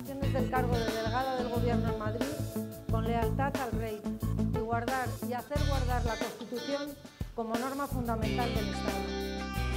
obligaciones del cargo de delegada del Gobierno en Madrid con lealtad al Rey y hacer guardar la Constitución como norma fundamental del Estado.